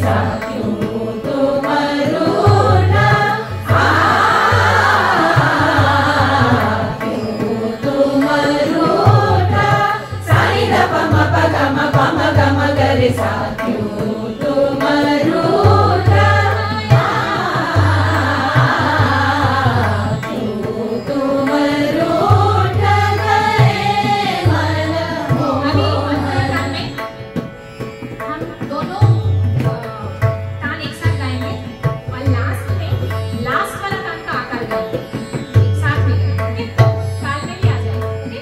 सा क्यों तुम रूठा, क्यों तुम रूठा, सा नि ध प म प ग म ग रे सा क्यों तुम रूठा, क्यों तुम रूठ गए मन मोहन। हम दोनों तान एक साथ गाएंगे और लास्ट वाला तान का आकार गाएंगे एक साथ में गाएंगे, ताल में भी आ जाएगा।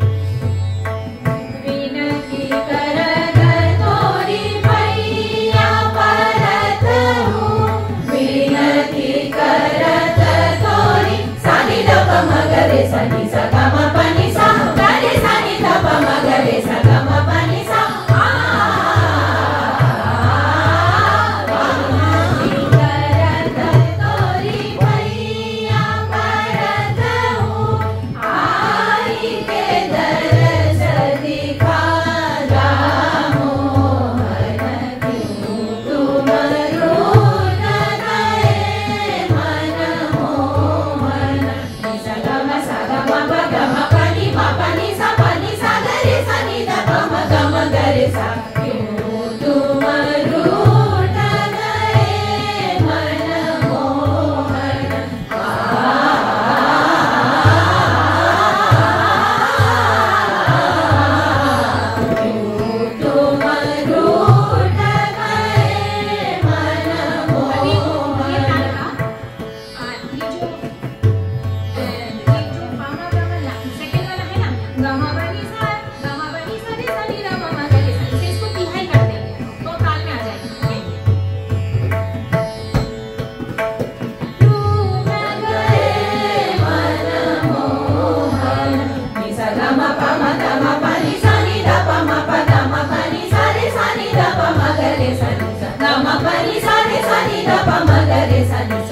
विनती करत तोरी पैया परत हूँ, विनती करत तोरी, सा नि ध प म ग रे सा नि सा ग म प नि सा ग रे सा नि ध प म ग रे सा ग म प नि सा, विनती करत तोरी पैया परत हूँ, आई के दरस दिखा राम मोहन, क्यों तुम रूठ गए मन मोहन। नि सा ग म प नि सा प नि सा ग रे सा नि ध प म ग रे सा, क्यों तुम रूठ गए मन मोहन। क्यों तुम रूठ गए मन अभी ये मोहन। ताल का ये जो पामा गामा सेकंड वाला है ना, गामा बनी सा रे सा नि ध प म ग रे सा, इसे इसको तिहाई कर देंगे तो ताल में आ जाएगा। रूठ गए मन मोहन। नि सा ग म प नि सा नि ध प म प ग म प नि सा रे सा नि ध प म ग रे सा नि सा ग म प नि सा रे सा नि ध प म ग रे सा नि सा।